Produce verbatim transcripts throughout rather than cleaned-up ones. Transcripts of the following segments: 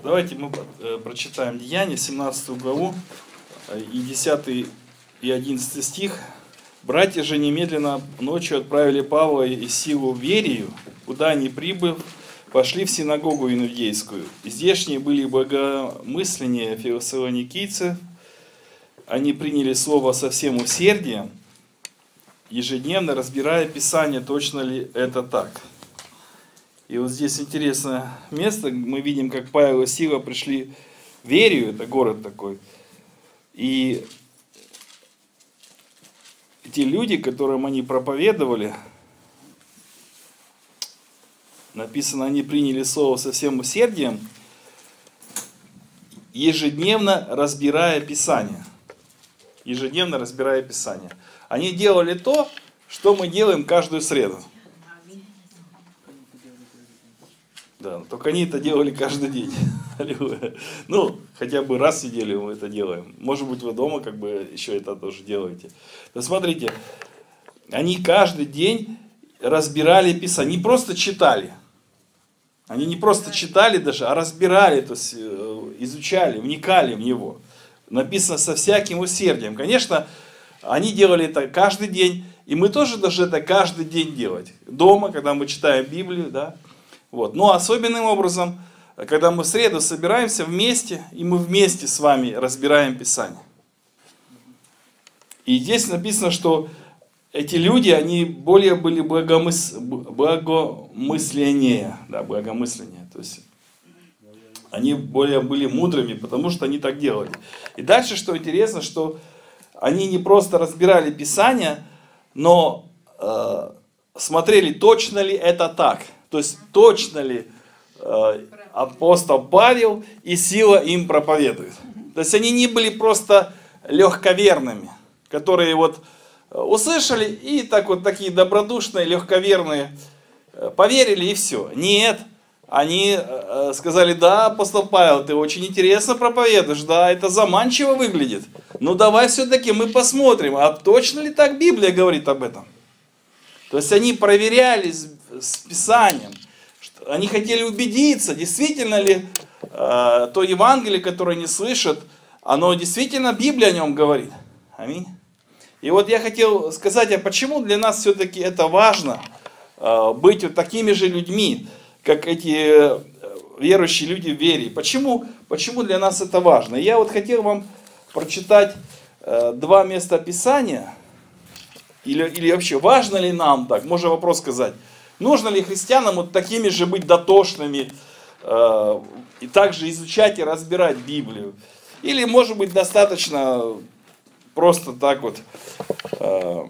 Давайте мы прочитаем Деяния, семнадцатую главу, и десятый и одиннадцатый стих. «Братья же немедленно ночью отправили Павла и Силу в Верию, куда они, прибыв, пошли в синагогу иудейскую. Здешние были богомысленнее фессалоникийцев, они приняли слово со всем усердием, ежедневно разбирая Писание, точно ли это так». И вот здесь интересное место, мы видим, как Павел и Сила пришли в Верию, это город такой, и те люди, которым они проповедовали, написано, они приняли слово со всем усердием, ежедневно разбирая Писание. Ежедневно разбирая Писание. Они делали то, что мы делаем каждую среду. Да, только они это делали каждый день. Ну, хотя бы раз в неделю мы это делаем. Может быть, вы дома как бы еще это тоже делаете. Но смотрите, они каждый день разбирали Писание. Не просто читали. Они не просто читали даже, а разбирали, то есть изучали, вникали в него. Написано со всяким усердием. Конечно, они делали это каждый день. И мы тоже должны это каждый день делать. Дома, когда мы читаем Библию, да. Вот. Но особенным образом, когда мы в среду собираемся вместе, и мы вместе с вами разбираем Писание. И здесь написано, что эти люди, они более были благомыс... благомысленнее. Да, благомысленнее. То есть, они более были мудрыми, потому что они так делали. И дальше, что интересно, что они не просто разбирали Писание, но э, смотрели, точно ли это так. То есть, точно ли э, апостол Павел и Сила им проповедуют. То есть, они не были просто легковерными, которые вот услышали и так вот такие добродушные, легковерные, э, поверили и все. Нет, они э, сказали, да, апостол Павел, ты очень интересно проповедуешь, да, это заманчиво выглядит. Ну давай все-таки мы посмотрим, а точно ли так Библия говорит об этом? То есть, они проверяли с Писанием. Они хотели убедиться, действительно ли э, то Евангелие, которое они слышат, оно действительно Библия о нем говорит. Аминь. И вот я хотел сказать, а почему для нас все-таки это важно, э, быть вот такими же людьми, как эти верующие люди в вере. Почему, почему для нас это важно? Я вот хотел вам прочитать э, два места Писания. Или, или вообще, важно ли нам так? Можно вопрос сказать. Нужно ли христианам вот такими же быть дотошными, э, и также изучать и разбирать Библию? Или, может быть, достаточно просто так вот, э,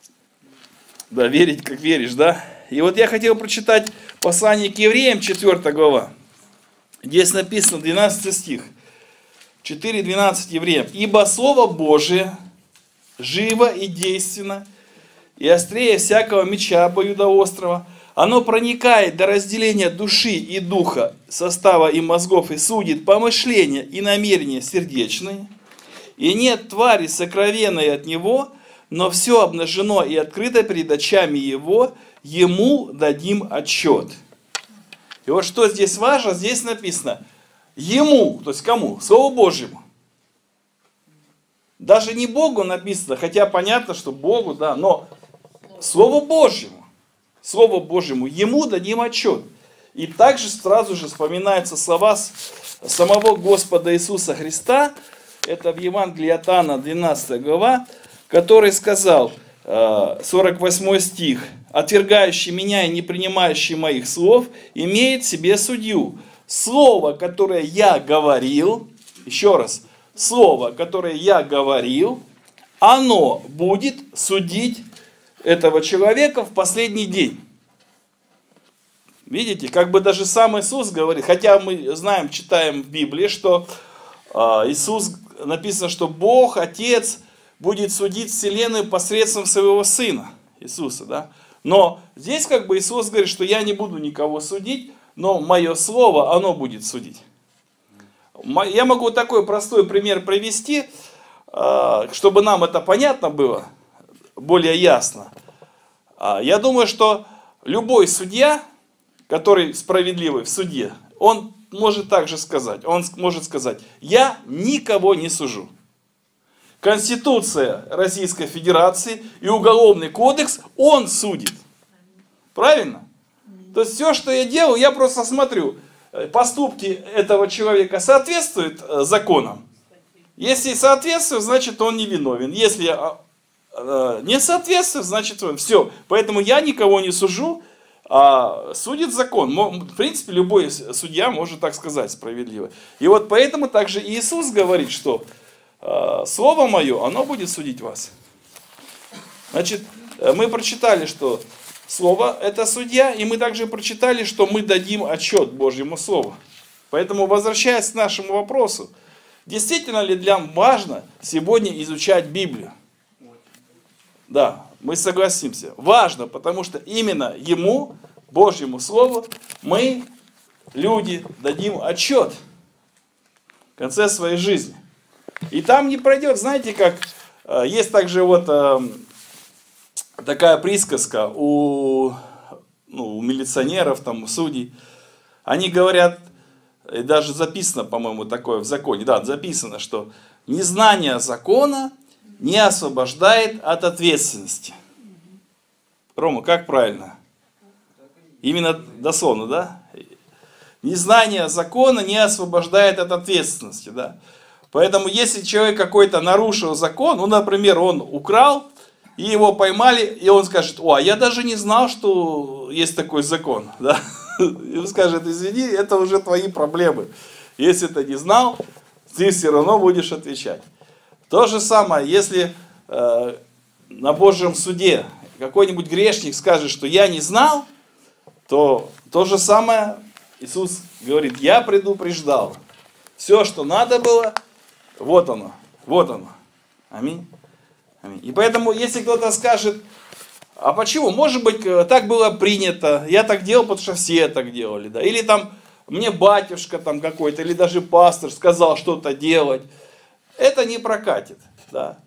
да, верить, как веришь, да? И вот я хотел прочитать послание к евреям, четвёртая глава. Здесь написано, двенадцатый стих. четыре двенадцать евреям. «Ибо Слово Божие живо и действенно, и острее всякого меча обоюдоострого, оно проникает до разделения души и духа, состава и мозгов, и судит помышления и намерения сердечные. И нет твари сокровенной от него, но все обнажено и открыто перед очами его, ему дадим отчет». И вот что здесь важно, здесь написано ему, то есть кому? Слову Божьему. Даже не Богу написано, хотя понятно, что Богу, да, но Слову Божьему, Слову Божьему, ему дадим отчет. И также сразу же вспоминаются слова самого Господа Иисуса Христа, это в Евангелии от Иоанна, двенадцатая глава, который сказал, сорок восьмой стих, «Отвергающий меня и не принимающий моих слов, имеет в себе судью. Слово, которое я говорил», еще раз, слово, которое я говорил, оно будет судить этого человека в последний день. Видите, как бы даже сам Иисус говорит, хотя мы знаем, читаем в Библии, что э, Иисус, написано, что Бог, Отец, будет судить вселенную посредством своего Сына, Иисуса, да? Но здесь как бы Иисус говорит, что я не буду никого судить, но мое слово, оно будет судить. Я могу такой простой пример привести, чтобы нам это понятно было, более ясно. Я думаю, что любой судья, который справедливый в суде, он может также сказать, он может сказать, я никого не сужу. Конституция Российской Федерации и Уголовный кодекс, он судит. Правильно? То есть все, что я делаю, я просто смотрю, поступки этого человека соответствуют законам. Если соответствует, значит он невиновен. Если не соответствует, значит он... Все. Поэтому я никого не сужу, а судит закон. В принципе, любой судья может так сказать справедливо. И вот поэтому также Иисус говорит, что Слово Мое, оно будет судить вас. Значит, мы прочитали, что Слово – это судья, и мы также прочитали, что мы дадим отчет Божьему Слову. Поэтому, возвращаясь к нашему вопросу, действительно ли для нас важно сегодня изучать Библию? Да, мы согласимся. Важно, потому что именно Ему, Божьему Слову, мы, люди, дадим отчет в конце своей жизни. И там не пройдет, знаете, как, есть также вот такая присказка у, ну, у милиционеров, там, у судей. Они говорят, и даже записано, по-моему, такое в законе, да, записано, что незнание закона не освобождает от ответственности. Рома, как правильно? Именно дословно, да? Незнание закона не освобождает от ответственности, да? Поэтому, если человек какой-то нарушил закон, ну, например, он украл, и его поймали, и он скажет, о, а я даже не знал, что есть такой закон, да? И он скажет, извини, это уже твои проблемы. Если ты не знал, ты все равно будешь отвечать. То же самое, если э, на Божьем суде какой-нибудь грешник скажет, что я не знал, то то же самое Иисус говорит, я предупреждал. Все, что надо было, вот оно, вот оно. Аминь. Аминь. И поэтому, если кто-то скажет, а почему? Может быть, так было принято, я так делал, потому что все так делали. Да? Или там мне батюшка там какой-то, или даже пастор сказал что-то делать. Это не прокатит. Да?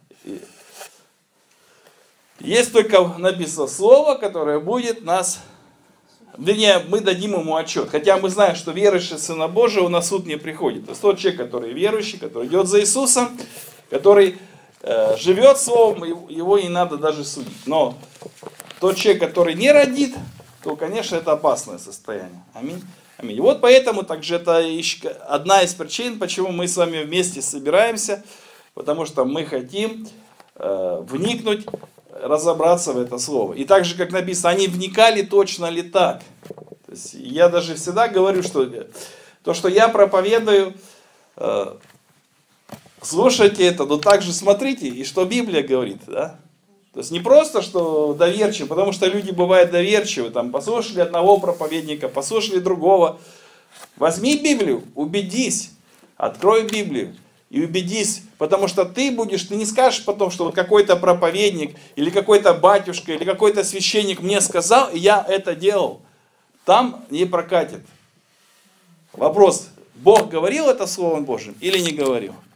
Есть только написано слово, которое будет нас... Вернее, мы дадим ему отчет. Хотя мы знаем, что верующий Сына Божьего на суд не приходит. То есть тот человек, который верующий, который идет за Иисусом, который э, живет Словом, его не надо даже судить. Но тот человек, который не родит, то, конечно, это опасное состояние. Аминь. Аминь. И вот поэтому также это одна из причин, почему мы с вами вместе собираемся. Потому что мы хотим э, вникнуть, разобраться в это слово. И так же, как написано, они вникали, точно ли так. То есть я даже всегда говорю, что то, что я проповедую, э, слушайте это, но также смотрите, и что Библия говорит. Да? То есть не просто, что доверчивы, потому что люди бывают доверчивы, там, послушали одного проповедника, послушали другого. Возьми Библию, убедись, открой Библию. И убедись, потому что ты будешь, ты не скажешь потом, что вот какой-то проповедник, или какой-то батюшка, или какой-то священник мне сказал, и я это делал. Там не прокатит. Вопрос, Бог говорил это Словом Божьим или не говорил?